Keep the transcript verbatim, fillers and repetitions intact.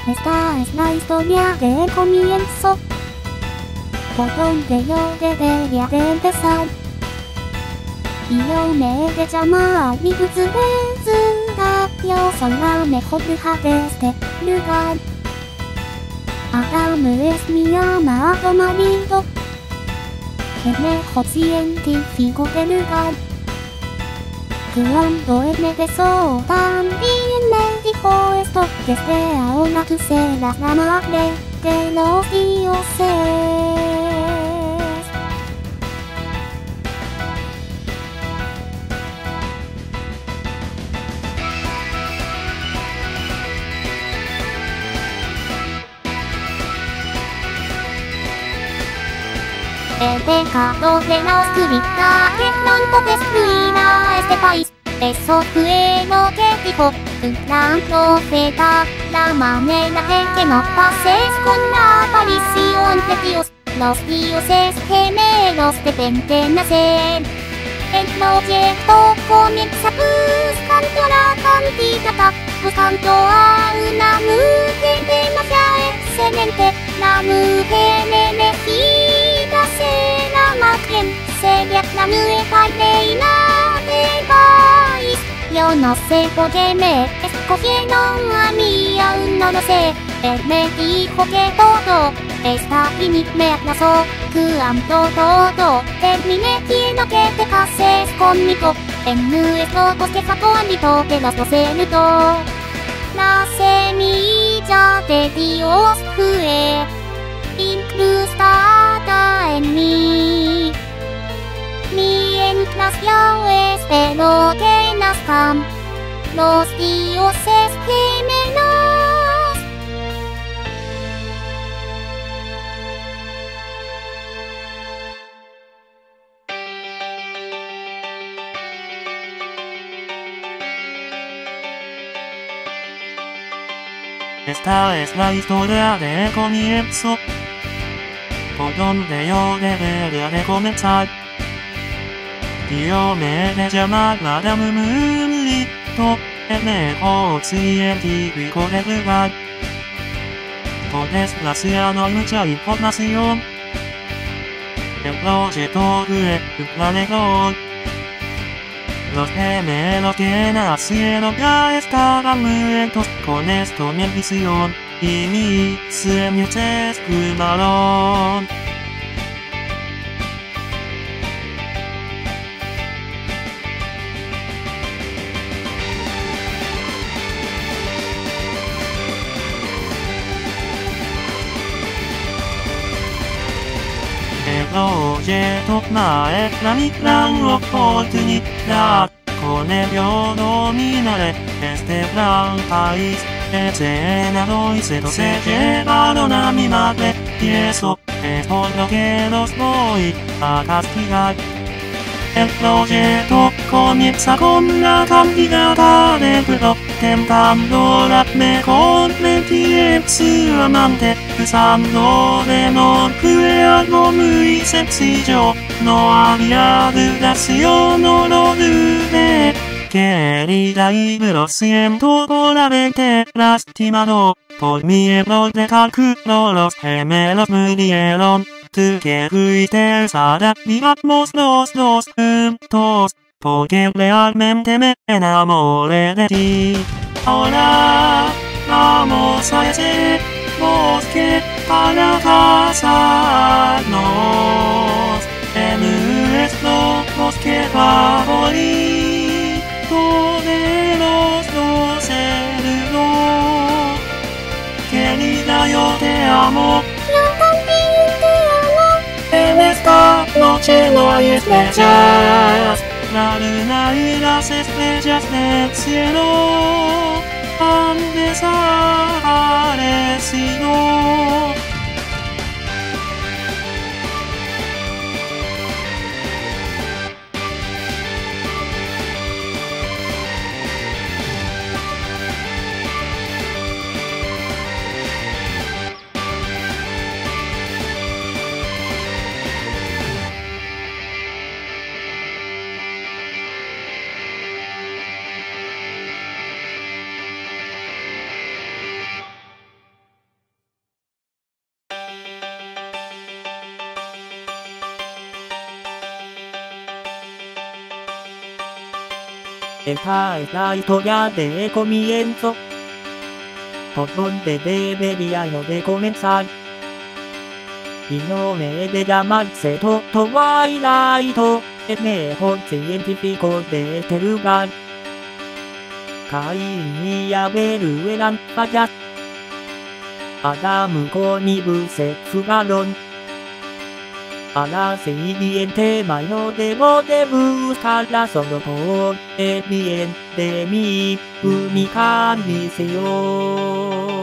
Esta es la historia del comienzo, por donde yo debería de empezar. Y yo me he de llamar mi Guzbezda. Yo soy la mejor bruja de este lugar. Adam es mi amado marido, el mejor científico del lugar. Cuando él me besó, también me dijo esto: desde ahora tú serás la madre de los dioses. El pecado de la oscuridad que tanto destruirá este país, eso fue lo que dijo un gran profeta. La manera en que no pases con la aparición de Dios. Los dioses gemelos deben de nacer. El proyecto comienza buscando a la candidata, buscando a una mujer demasiado excelente. La mujer elegida será más bien, sería la nueva reina del país. Yo no sé por qué me escogieron a mí, aún no lo sé. Él me dijo que todo está bien y me aplazó. Cuando todo termine, quiero que te cases conmigo en nuestro bosque favorito de los doce minutos. La semilla de Dios fue incrustada en mí, mientras yo espero que nazcan los dioses gemelos. Esta es la historia del comienzo, por donde yo debería de comenzar. Yo me he de llamar Madame Moonlight, el mejor científico del lugar. Por desgracia no hay mucha información. El proyecto fue un plan error. Los gemelos que nacieron ya estaban muertos. Con esto mi ambición y mis sueños se esfumaron. El proyecto maestra mi gran oportunidad. Con ello dominaré este gran país. El Senado y Senado se llevaron a mi madre, y eso es por lo que los voy a castigar. El proyecto comienza con la candidata del pueblo, tentándola de convertir en su amante. Usando de no fue algo muy sencillo, no había dudas si yo no lo dudé. Querida, y lo siento por haberte lastimado. Por mi error de cálculo los gemelos murieron. Tú que fuiste el Sada, vivamos los dos juntos, porque realmente me enamoré de ti. Ahora vamos a ese bosque para casarnos en nuestro bosque favorito de los doce mundos. Querida, yo te amo. Yo también te amo. En esta noche no hay estrellas, la luna y las estrellas del cielo han desaparecido. e fai la storia de comienzo. Por donde deberían de comenzar. Y no me de llamarse Twilight, el mejor científico de este lugar. Caín y Abel eran fallas. Adam con Eve se fugaron. A la siguiente mañana debo de buscarla solo por el bien de mi única misión.